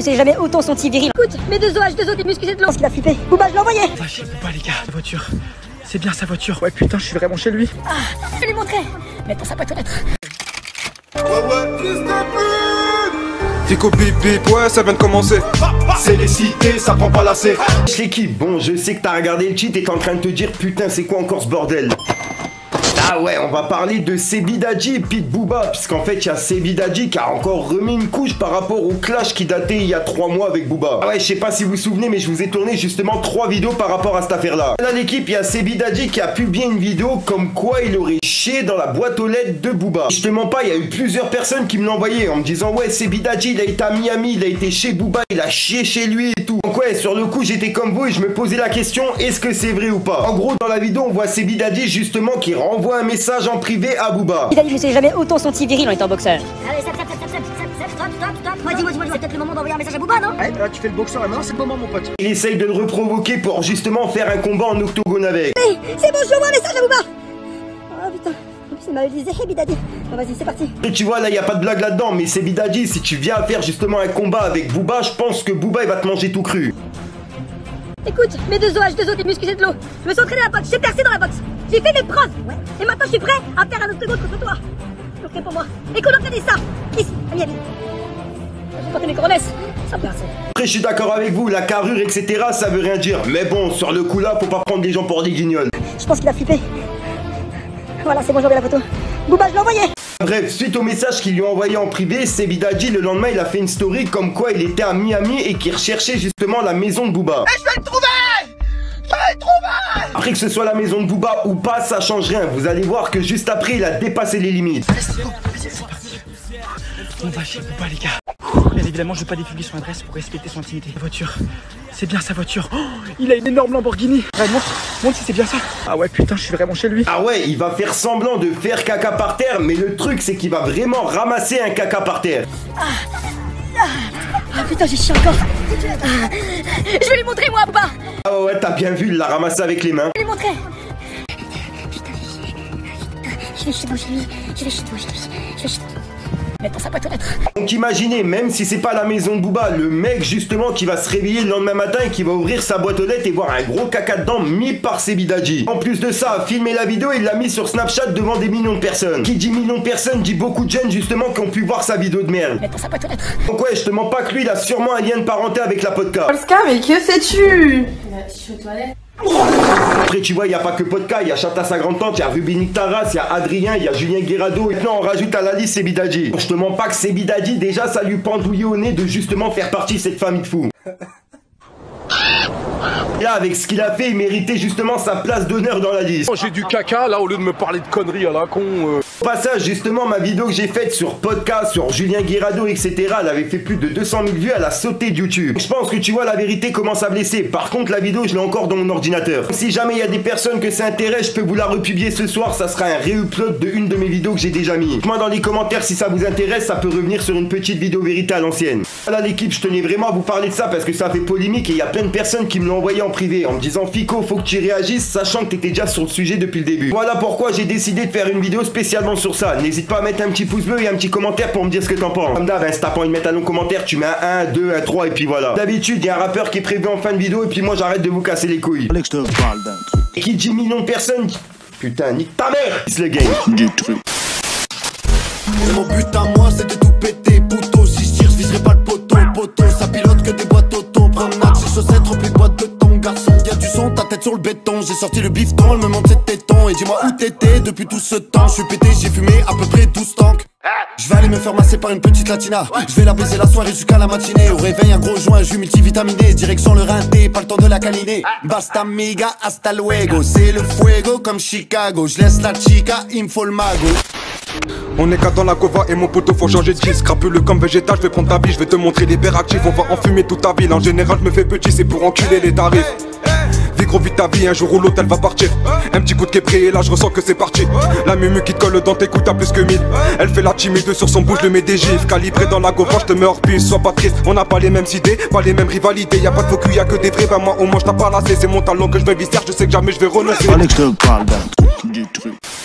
sais jamais autant senti viril. Écoute, mes deux OH, deux autres, des muscles, c'est de l'eau. Parce qu'il a flippé. Booba, je l'ai envoyé. Va chez Booba, les gars. Sa voiture. C'est bien sa voiture. Ouais, putain, je suis vraiment chez lui. Ah, je vais lui montrer. Mais dans sa boîte aux lettres. Fico bip bip, ouais, ça vient de commencer. C'est les cités, ça prend pas la C. L'équipe, bon, je sais que t'as regardé le cheat et t'es en train de te dire putain, c'est quoi encore ce bordel? Ah ouais, on va parler de Sebi Dadji et Pete Booba, puisqu'en fait il y a Sebi Dadji qui a encore remis une couche par rapport au clash qui datait il y a 3 mois avec Booba. Ah ouais, je sais pas si vous vous souvenez, mais je vous ai tourné justement 3 vidéos par rapport à cette affaire-là. Là l'équipe, il y a Sebi Dadji qui a publié une vidéo comme quoi il aurait chié dans la boîte aux lettres de Booba. Je te mens pas, il y a eu plusieurs personnes qui me l'ont envoyé en me disant ouais, Sebi Dadji il a été à Miami, il a été chez Booba, il a chié chez lui et tout. Donc ouais, sur le coup j'étais comme vous et je me posais la question, est-ce que c'est vrai ou pas? En gros, dans la vidéo, on voit Sebi Dadji justement qui renvoie un message en privé à Booba. Il a dit, je sais jamais autant senti viril en étant boxeur. Allez, stop. Dis-moi, c'est peut-être le moment d'envoyer un message à Booba, non? Ouais, là, tu fais le boxeur là, maintenant c'est le moment, mon pote. Il essaye de le reprovoquer pour justement faire un combat en octogone avec. Hey, c'est bon, je envoie un message à Booba. Oh putain, en plus il m'a dit Sebi Dadji. Bon vas-y, c'est parti. Et tu vois, là, il n'y a pas de blague là-dedans, mais Sebi Dadji, si tu viens faire justement un combat avec Booba, je pense que Booba, il va te manger tout cru. Écoute, mes deux OH, deux autres, des muscles, c'est de l'eau. Je me suis entraîné à la boxe, j'ai percé dans la boxe. J'ai fait mes preuves. Ouais. Et maintenant je suis prêt à faire un octogone contre toi. Ok pour moi. Écoute, regardez ça. Ici, à Miami. J'ai porté mes coronesses. Ça me fait assez. Après, je suis d'accord avec vous, la carrure, etc., ça veut rien dire. Mais bon, sur le coup là, faut pas prendre les gens pour des guignols. Je pense qu'il a flippé. Voilà, c'est bon, j'ai envoyé la photo. Booba, je l'ai envoyé. Bref, suite au message qu'il lui a envoyé en privé, Sebi Dadji, le lendemain, il a fait une story comme quoi il était à Miami et qu'il recherchait justement la maison de Booba. Et je vais le trouver! Après que ce soit la maison de Booba ou pas, ça change rien. Vous allez voir que juste après, il a dépassé les limites. On va chez Booba, les gars. Bien évidemment, je veux pas divulguer son adresse pour respecter son intimité. Sa voiture. C'est bien sa voiture. Oh, il a une énorme Lamborghini. Ouais, montre si c'est bien ça. Ah ouais, putain, je suis vraiment chez lui. Ah ouais, il va faire semblant de faire caca par terre, mais le truc, c'est qu'il va vraiment ramasser un caca par terre. Ah putain, j'ai chié encore. Je vais lui montrer, moi, Booba. Ah ouais, t'as bien vu, il l'a ramassé avec les mains. Je vais lui montrer. Je vais chez toi, je vais chez toi. Mettre dans sa boîte aux lettres. Donc imaginez, même si c'est pas la maison de Booba, le mec justement qui va se réveiller le lendemain matin et qui va ouvrir sa boîte aux lettres et voir un gros caca dedans mis par Sebi Dadji. En plus de ça, filmer la vidéo et l'a mis sur Snapchat devant des millions de personnes. Qui dit millions de personnes dit beaucoup de jeunes justement qui ont pu voir sa vidéo de merde. Mettre dans sa boîte aux lettres. Donc ouais, je te mens pas que lui, il a sûrement un lien de parenté avec la podcast. Polska, mais que fais-tu? Je suis aux toilettes. Après tu vois, il n'y a pas que Podka, il y a Chata sa grande tante, il y a Rubinik Taras, il y a Adrien, il y a Julien Guerrado. Et maintenant on rajoute à la liste Sebi Dadji. Je te mens pas que Sebi Dadji, déjà ça lui pendouillait au nez de justement faire partie de cette famille de fous. Et là, avec ce qu'il a fait, il méritait justement sa place d'honneur dans la liste. J'ai du caca là au lieu de me parler de conneries à la con. Au passage, justement, ma vidéo que j'ai faite sur podcast, sur Julien Guerado, etc., elle avait fait plus de 200 000 vues, elle a sauté de YouTube. Je pense que tu vois, la vérité commence à blesser. Par contre, la vidéo, je l'ai encore dans mon ordinateur. Si jamais il y a des personnes que ça intéresse, je peux vous la republier ce soir. Ça sera un réupload de une de mes vidéos que j'ai déjà mis. Dites-moi dans les commentaires si ça vous intéresse, ça peut revenir sur une petite vidéo vérité à l'ancienne. Voilà l'équipe, je tenais vraiment à vous parler de ça parce que ça fait polémique et il y a plein de personnes qui me l'ont envoyé en privé en me disant Fico, faut que tu réagisses, sachant que t'étais déjà sur le sujet depuis le début. Voilà pourquoi j'ai décidé de faire une vidéo spécialement sur ça. N'hésite pas à mettre un petit pouce bleu et un petit commentaire pour me dire ce que t'en penses. Comme d'hab, si t'as pas envie de mettre un long commentaire, tu mets un 1, 2, un 3 et puis voilà. D'habitude, il y a un rappeur qui est prévu en fin de vidéo et puis moi j'arrête de vous casser les couilles. Alex, je te parle d'un truc. Et qui dit millions de personnes, putain, nique ta mère. C'est le game. Du truc. Et mon but à moi c'est de tout péter, poteau. Si je tire, je viserai pas le poteau. Poteau, ça pilote que des boîtes auto. Promenade, ses chaussettes remplies de boîtes de ton garçon. Y'a du son, ta tête sur le béton. J'ai sorti le bifton, elle me montre ses tétons. Et dis-moi où t'étais depuis tout ce temps. Je suis pété, j'ai fumé à peu près 12 tanks. Je vais aller me faire masser par une petite latina. Je vais la baiser la soirée jusqu'à la matinée. Au réveil un gros joint, jus multivitaminé. Direction le rinté, pas le temps de la câliner. Basta amiga, hasta luego. C'est le fuego comme Chicago. Je laisse la chica, il me faut le mago. On est qu'à dans la cova et mon poteau faut changer de disque. Crapule comme végétal, je vais prendre ta vie, je vais te montrer les verres actifs. On va enfumer toute ta ville, en général je me fais petit, c'est pour enculer les tarifs. Vis gros vite ta vie, un jour ou l'autre elle va partir. Un petit coup de képré et là je ressens que c'est parti. La mumu qui te colle dans tes coups t'as plus que 1000. Elle fait la timide sur son bouche, je le mets des gifs. Calibré dans la gova, je te mets hors piste, sois pas triste. On n'a pas les mêmes idées, pas les mêmes rivalités. Y'a pas de faux cul, y'a que des vrais, ben moi au moins je t'ai pas lassé. C'est mon talent que je vais visser, je sais que jamais je vais renoncer. Alex, je te parle d'un truc, du truc.